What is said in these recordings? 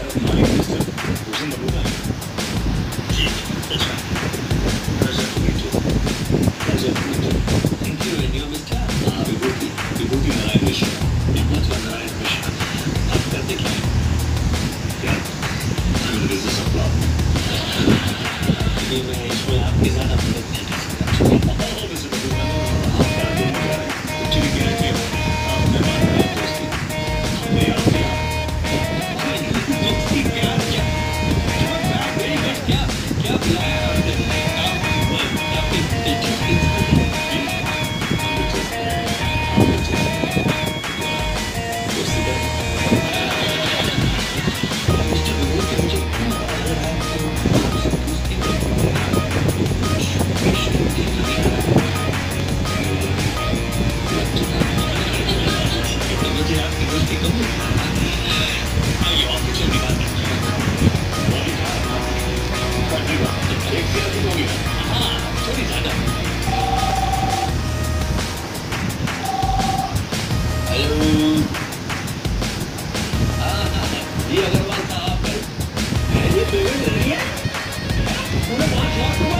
Morning, mister. Who's in the booth? जी, अच्छा. Pleasure to meet you. Pleasure to meet you. Thank you, and you, mister? विभूति नारायण मिश्रा. विभूति नारायण मिश्रा. आप करते क्या हैं? क्या? I'm in the business of law. मैं इसमें आपके साथ अपने मिस्टर बबूता आपका दोनों क्या है? कुछ भी कह रहे थे. आपने माना दोस्ती. हमने याद किया. दोस्ती प्यार क्या? Very good. क्या बुलाया आपने? आपकी दोस्ती का मिस्टर विभूति मुझे मुझे आपकी दोस्ती कबूल. आइए ऑफिशियल की बात करते हैं. एक सियासी हो गया. हाँ, थोड़ी ज्यादा. हेलो. ये अग्रवाल साहब ये पेमेंट कर रही है. पूरा 5 लाख हुआ.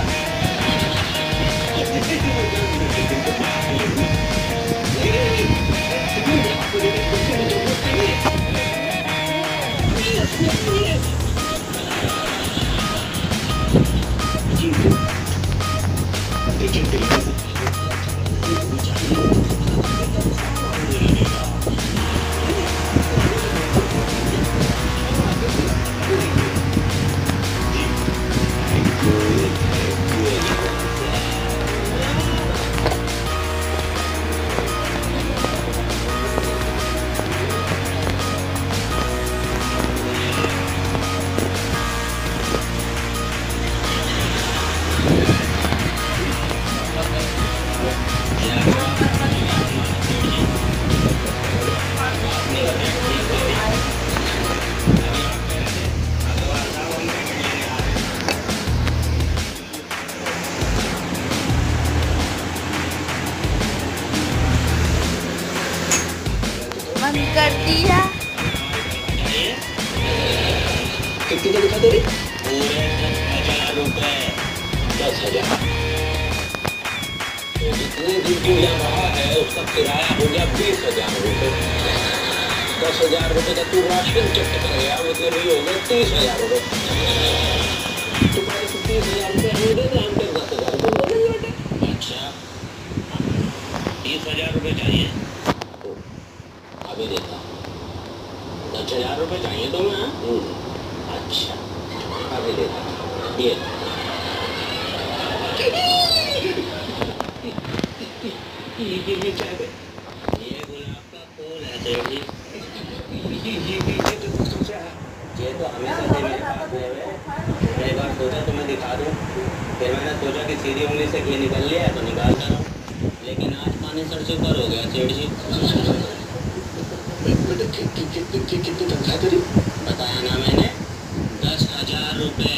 बंद कर दिया. कितने का दिखा दे रही? पूरे 10,000 रुपए. 10,000. जितने दिन तू यहाँ रहा है उसका किराया हो गया 20,000 रुपए. 10,000 रुपए का तू राशन चेक कर गया, वो तेरे लिए हो गए 30,000 रुपए. तुम्हारे को 30,000 रुपए हो गए ना, हम 10,000 रुपए बोलेंगे. अच्छा, 30,000 रुपए चाहिए. अभी देता. 10,000 रुपए चाहिए तो मैं. अच्छा, अभी देता. ये गुलाब का फूल है सेठ जी. ये तो हमेशा से मेरे पास है. कई बार सोचा तुम्हें दिखा दूं, फिर मैंने सोचा कि सीधी उंगली से ये निकल लिया तो निकालता रहूं, लेकिन आज पानी सर से ऊपर हो गया सेठ जी. कितनी तनख्वाह तेरी? बताया ना मैंने, 10,000 रुपए.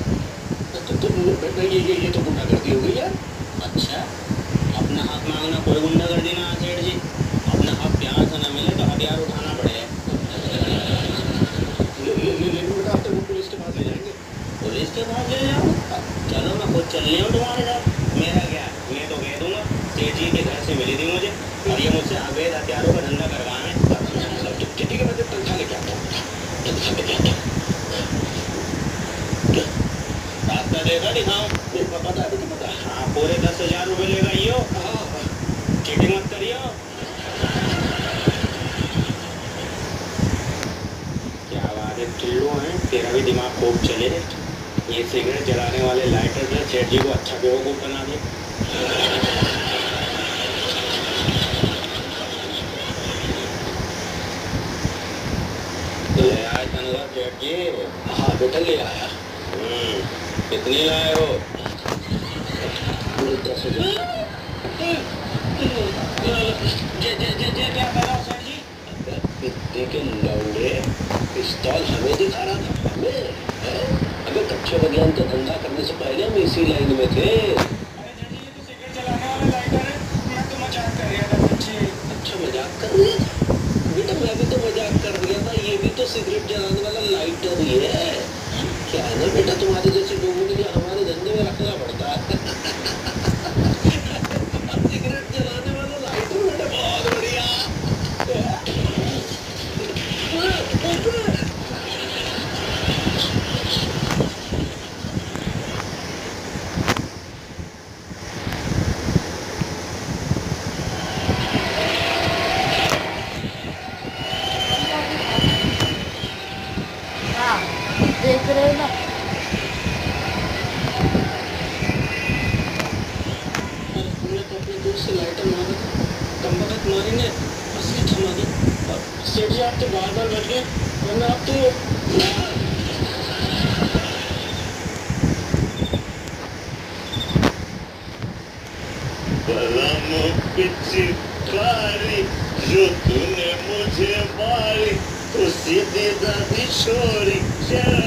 ये तो गुंडागर्दी हो गई यार. अच्छा, अपना हक मांगना कोई गुंडागर्दी ना सेठ जी. अपना हक प्यार से न मिले तो हथियार उठाना पड़ेगा. लेकिन बेटा आप तो पुलिस के पास ले जाएंगे. पुलिस के पास ले जाओ? चलो मैं खुद चल रही हूँ तुम्हारे साथ. मेरा क्या, मैं तो कह दूंगा सेठ जी के घर से मिली थी मुझे और ये मुझसे अवैध हथियारों का धंधा करवाना है. ठीक है, मैं तनख्वाह लेके आता हूँ. तनख्वाह लेके आता हूँ. रास्ता देगा दिखाओ. पता है, पता है. हाँ, पूरे 10,000 रुपए लेगा यो. चीटिंग मत करियो. क्या बात है, टिल्लू है. तेरा भी दिमाग खूब चले. ये सिगरेट जलाने वाले लाइटर ने सेठ जी को अच्छा बेवकूफ बना दिया. ले आए तनख्वाह सेठ जी? हाँ बेटा, ले आया. कितनी लाए हो? 10,000. क्या करा सर जी? देखिए लौंडे, पिस्तौल हमें दिखा रहा था. हमें अबे कच्चे बनियान का धंधा करने से पहले हम इसी लाइन में थे. अरे जी, ये तो सिगरेट जलाने वाला लाइटर है. मैं तो मजाक कर रहा था. अच्छा, मजाक कर रहे थे. बेटा मैं भी तो मजाक कर रहा था, ये भी तो सिगरेट जलाने वाला लाइटर ही है। क्या है ना बेटा, तुम्हारे जैसे लोगों के लिए हमारे धंधे में रखना पड़ता है। सिगरेट जलाने वाला लाइटर बेटा, बहुत बढ़िया। हाँ, देख रहे हो ना। हमने तो अपने दोस्त से लाइटर मांगा था, कम वक्त मारी ने असली थमा दी। और सेठ जी आप तो बार-बार बच गए, वरना आप तो बलम पिचकारी जो तूने मुझे मारी, तो सीधे दादी छोड़ी चल।